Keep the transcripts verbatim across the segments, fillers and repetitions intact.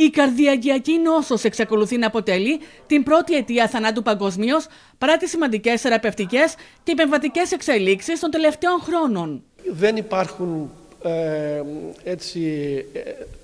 Η καρδιαγγειακή νόσος εξακολουθεί να αποτελεί την πρώτη αιτία θανάτου παγκοσμίως, παρά τις σημαντικές θεραπευτικές και επεμβατικές εξελίξεις των τελευταίων χρόνων. Δεν υπάρχουν ε, έτσι, ε,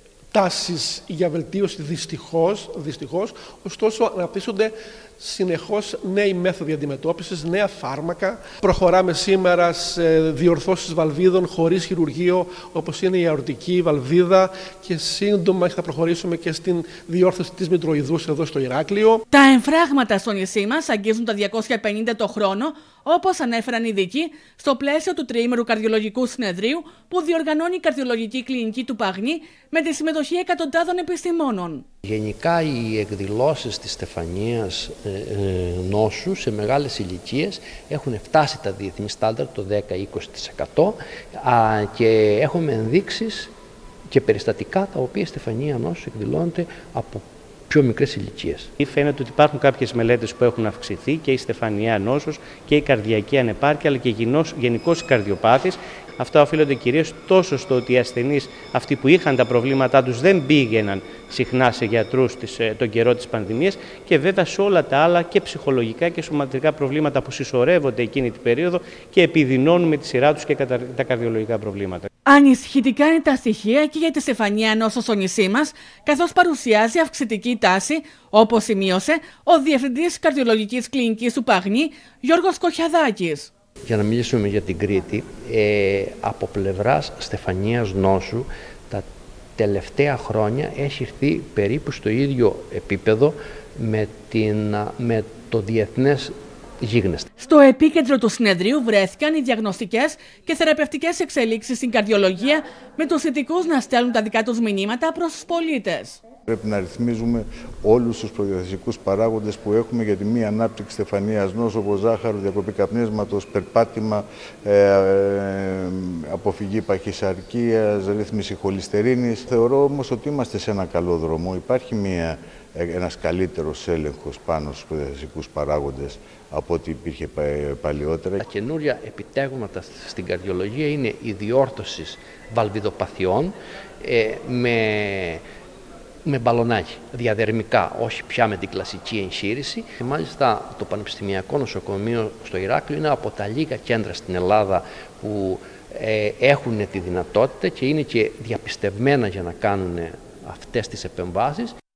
τάσεις για βελτίωση δυστυχώς, δυστυχώς, ωστόσο αναπτύσσονται συνεχώς νέοι μέθοδοι αντιμετώπισης, νέα φάρμακα. Προχωράμε σήμερα σε διορθώσεις βαλβίδων χωρίς χειρουργείο, όπως είναι η αορτική βαλβίδα, και σύντομα θα προχωρήσουμε και στην διόρθωση της μητροειδούς εδώ στο Ηράκλειο. Τα εμφράγματα στο νησί μας αγγίζουν τα διακόσια πενήντα το χρόνο, όπως ανέφεραν οι ειδικοί στο πλαίσιο του τριήμερου καρδιολογικού συνεδρίου που διοργανώνει η καρδιολογική κλινική του Παγνή με τη συμμετοχή εκατοντάδων επιστημόνων. Γενικά οι εκδηλώσεις της Στεφανίας ε, ε, νόσου σε μεγάλες ηλικίες έχουν φτάσει τα διεθνή στάνταρ το δέκα με είκοσι τοις εκατό α, και έχουμε ενδείξεις και περιστατικά τα οποία η Στεφανία νόσου εκδηλώνεται από πιο μικρές ηλικίες. Φαίνεται ότι υπάρχουν κάποιες μελέτες που έχουν αυξηθεί και η Στεφανία νόσος και η καρδιακή ανεπάρκεια, αλλά και γενικώς οι καρδιοπάθειες. Αυτά οφείλονται κυρίως τόσο στο ότι οι ασθενείς αυτοί που είχαν τα προβλήματά τους δεν πήγαιναν συχνά σε γιατρούς τον καιρό της πανδημίας, και βέβαια σε όλα τα άλλα και ψυχολογικά και σωματικά προβλήματα που συσσωρεύονται εκείνη την περίοδο και επιδεινώνουν με τη σειρά τους και τα καρδιολογικά προβλήματα. Ανησυχητικά είναι τα στοιχεία και για τη Στεφανία νόσο στο νησί μας, καθώς παρουσιάζει αυξητική τάση, όπως σημείωσε ο Διευθυντής Καρδιολογικής Κλινικής του Παγνή, Γιώργος Κοχιαδάκης. Για να μιλήσουμε για την Κρήτη, ε, από πλευράς Στεφανίας νόσου, τα τελευταία χρόνια έχει έρθει περίπου στο ίδιο επίπεδο με, την, με το διεθνές γίγνεσθε. Στο επίκεντρο του συνεδρίου βρέθηκαν οι διαγνωστικές και θεραπευτικές εξελίξεις στην καρδιολογία, με τους ειδικούς να στέλνουν τα δικά τους μηνύματα προς τους πολίτες. Πρέπει να ρυθμίζουμε όλους τους προδιαθεσικούς παράγοντες που έχουμε για τη μη ανάπτυξη Στεφανίας νόσου, όπως ζάχαρο, διακοπή καπνίσματος, περπάτημα, ε, ε, αποφυγή παχυσαρκίας, ρύθμιση χολυστερίνης. Θεωρώ όμως ότι είμαστε σε ένα καλό δρόμο. Υπάρχει μια, ένας καλύτερος έλεγχος πάνω στους προδιαθεσικούς παράγοντες από ό,τι υπήρχε παλιότερα. Τα καινούρια επιτεύγματα στην καρδιολογία είναι η διόρθωση βαλβιδοπαθειών ε, με με μπαλονάκι, διαδερμικά, όχι πια με την κλασική εγχείρηση. Και μάλιστα το Πανεπιστημιακό Νοσοκομείο στο Ηράκλειο είναι από τα λίγα κέντρα στην Ελλάδα που ε, έχουν τη δυνατότητα και είναι και διαπιστευμένα για να κάνουν αυτές τις επεμβάσεις.